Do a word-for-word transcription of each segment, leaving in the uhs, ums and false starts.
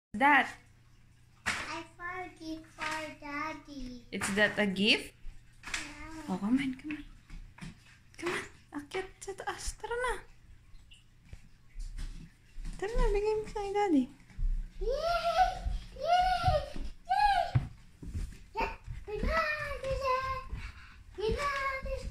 That? I found a gift for Daddy. Is that a gift? Yeah. Oh, come on, come on. Come on, akyat sa taas. Tara na. Tara na, bigay mo kay Daddy. Yay! Yay! Yay! Yeah, we got this. We got this.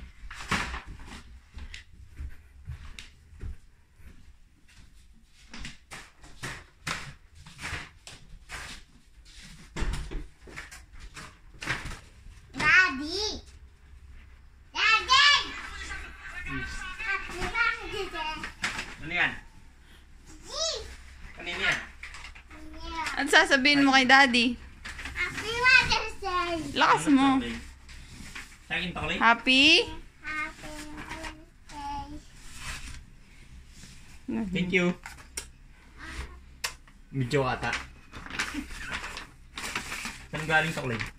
Daddy! Daddy! Happy birthday! Ano yan? Yee! Kanina yan? Yeah. Ano sasabihin mo kay Daddy? Happy birthday! Lakas mo. Tagin to, Clay. Happy? Happy birthday! Thank you. Medyo ata. Saan galing to, Clay?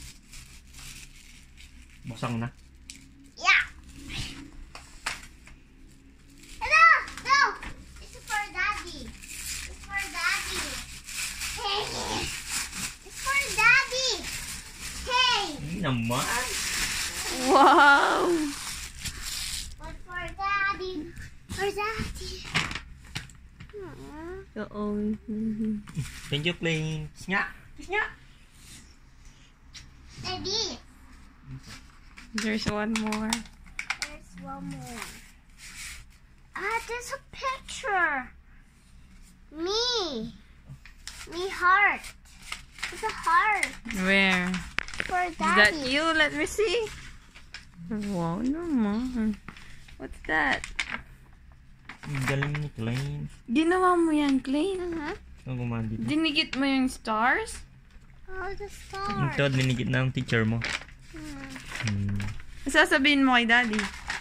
Buksan ko na. Yeah! Hello! No! It's for Daddy! It's for Daddy! Hey! It's for Daddy! Hey! Hindi naman. Wow! But for Daddy! For Daddy! Aww. Oo. Thank you, Clay. Kiss nga. Kiss nga. Daddy! There's one more. There's one more. Ah, there's a picture. Me. Me heart. It's a heart Where? for Is that Daddy. you? Let me see. Wow naman. What's that? Ang galing ni Clay. Ginawa mo yan, Clay? Uh-huh. Saan gumawa dito? Dinigit mo yung stars? Oh, the star. Ito, linigit na ang teacher mo. Hmm. Hmm. Sasabihin mo kay Daddy?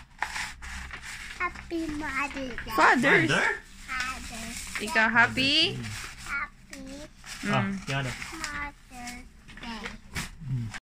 Happy Mother's Day. Fathers. Father? Father. Ikaw happy? Happy Ah, Mm. kaya na.